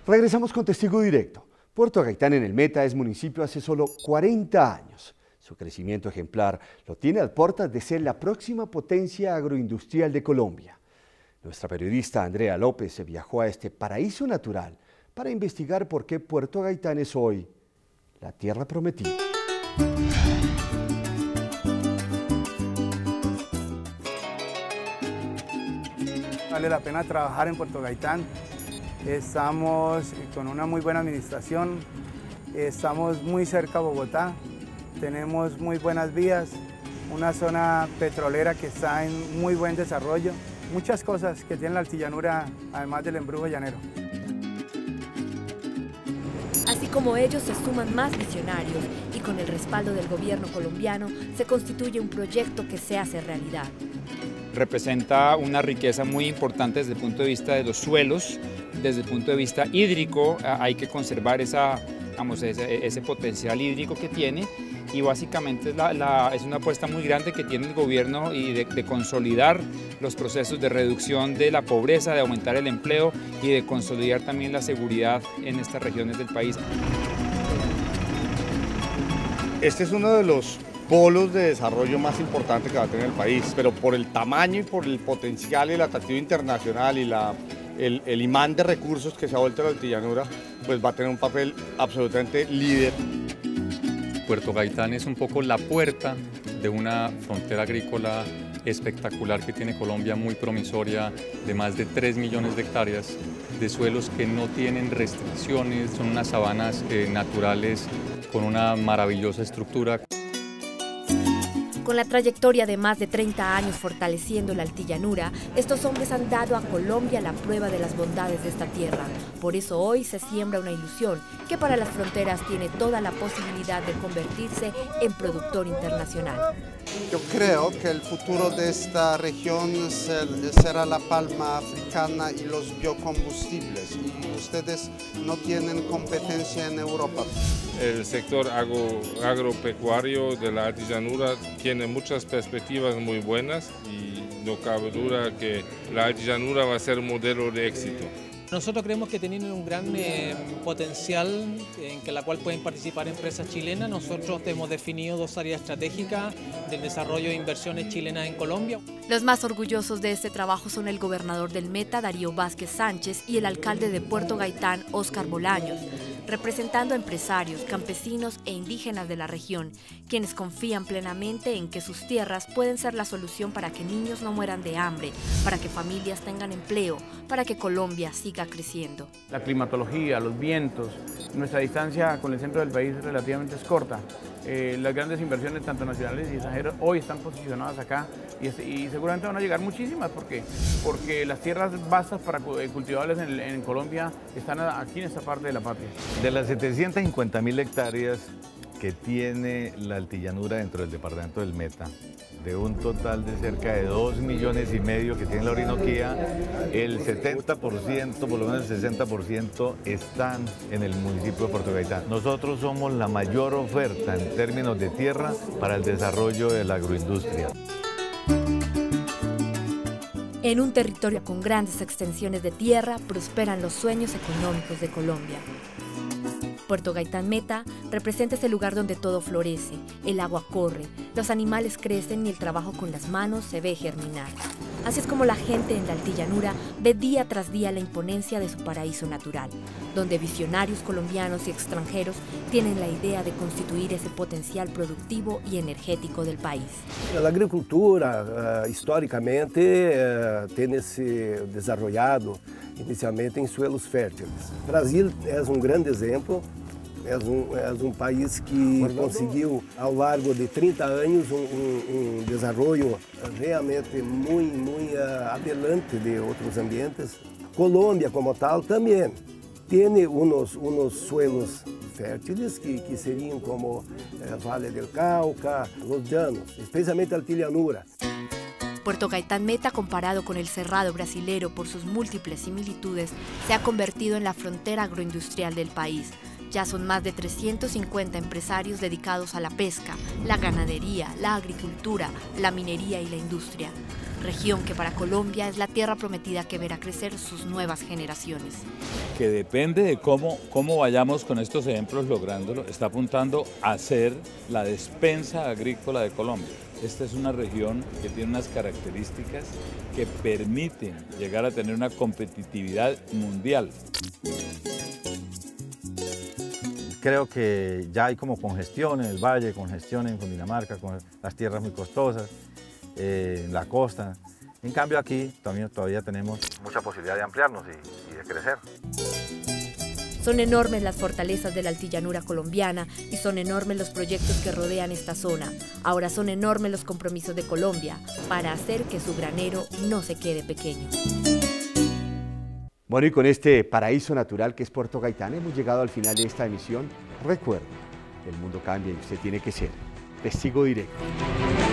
Regresamos con Testigo Directo. Puerto Gaitán en el Meta es municipio hace solo 40 años. Su crecimiento ejemplar lo tiene a puertas de ser la próxima potencia agroindustrial de Colombia. Nuestra periodista Andrea López viajó a este paraíso natural para investigar por qué Puerto Gaitán es hoy la tierra prometida. Vale la pena trabajar en Puerto Gaitán. Estamos con una muy buena administración, estamos muy cerca a Bogotá, tenemos muy buenas vías, una zona petrolera que está en muy buen desarrollo, muchas cosas que tiene la altillanura, además del embrujo llanero. Así como ellos se suman más visionarios y con el respaldo del gobierno colombiano se constituye un proyecto que se hace realidad. Representa una riqueza muy importante desde el punto de vista de los suelos, desde el punto de vista hídrico, hay que conservar ese potencial hídrico que tiene y básicamente es una apuesta muy grande que tiene el gobierno y de consolidar los procesos de reducción de la pobreza, de aumentar el empleo y de consolidar también la seguridad en estas regiones del país. Este es uno de los polos de desarrollo más importantes que va a tener el país, pero por el tamaño y por el potencial y el atractivo internacional y el imán de recursos que se ha vuelto la altillanura, pues va a tener un papel absolutamente líder. Puerto Gaitán es un poco la puerta de una frontera agrícola espectacular que tiene Colombia, muy promisoria, de más de 3 millones de hectáreas, de suelos que no tienen restricciones, son unas sabanas naturales con una maravillosa estructura. Con la trayectoria de más de 30 años fortaleciendo la altillanura, estos hombres han dado a Colombia la prueba de las bondades de esta tierra. Por eso hoy se siembra una ilusión que para las fronteras tiene toda la posibilidad de convertirse en productor internacional. Yo creo que el futuro de esta región será la palma africana y los biocombustibles. Y ustedes no tienen competencia en Europa. El sector agropecuario de la altillanura tiene muchas perspectivas muy buenas y no cabe duda que la altillanura va a ser un modelo de éxito. Nosotros creemos que tienen un gran potencial en la cual pueden participar empresas chilenas. Nosotros hemos definido 2 áreas estratégicas del desarrollo de inversiones chilenas en Colombia. Los más orgullosos de este trabajo son el gobernador del Meta, Darío Vázquez Sánchez, y el alcalde de Puerto Gaitán, Óscar Bolaños, representando a empresarios, campesinos e indígenas de la región, quienes confían plenamente en que sus tierras pueden ser la solución para que niños no mueran de hambre, para que familias tengan empleo, para que Colombia siga creciendo. La climatología, los vientos, nuestra distancia con el centro del país relativamente es corta. Las grandes inversiones, tanto nacionales y extranjeras, hoy están posicionadas acá y seguramente van a llegar muchísimas porque las tierras vastas para cultivables en Colombia están aquí en esta parte de la patria. De las 750.000 hectáreas que tiene la altillanura dentro del departamento del Meta, de un total de cerca de 2,5 millones que tiene la Orinoquía, el 70%, por lo menos el 60% están en el municipio de Puerto Gaitán. Nosotros somos la mayor oferta en términos de tierra para el desarrollo de la agroindustria. En un territorio con grandes extensiones de tierra, prosperan los sueños económicos de Colombia. Puerto Gaitán Meta representa ese lugar donde todo florece, el agua corre, los animales crecen y el trabajo con las manos se ve germinar. Así es como la gente en la altillanura ve día tras día la imponencia de su paraíso natural, donde visionarios colombianos y extranjeros tienen la idea de constituir ese potencial productivo y energético del país. La agricultura, históricamente, tiene se desarrollado inicialmente em suelos férteis. Brasil é grande exemplo, é país que conseguiu, ao largo de 30 anos, desenvolvimento realmente muito adelante de outros ambientes. Colômbia, como tal, também tem uns suelos férteis que seriam como Vale del Cauca, los llanos, especialmente a altillanura. Puerto Gaitán Meta, comparado con el Cerrado brasilero por sus múltiples similitudes, se ha convertido en la frontera agroindustrial del país. Ya son más de 350 empresarios dedicados a la pesca, la ganadería, la agricultura, la minería y la industria. región que para Colombia es la tierra prometida que verá crecer sus nuevas generaciones. Que depende de cómo vayamos con estos ejemplos lográndolo, está apuntando a ser la despensa agrícola de Colombia. Esta es una región que tiene unas características que permiten llegar a tener una competitividad mundial. Creo que ya hay como congestión en el valle, congestión en Cundinamarca, con las tierras muy costosas, en la costa. En cambio aquí todavía tenemos mucha posibilidad de ampliarnos y de crecer. Son enormes las fortalezas de la altillanura colombiana y son enormes los proyectos que rodean esta zona. Ahora son enormes los compromisos de Colombia para hacer que su granero no se quede pequeño. Bueno, y con este paraíso natural que es Puerto Gaitán hemos llegado al final de esta emisión. Recuerden, el mundo cambia y usted tiene que ser testigo directo.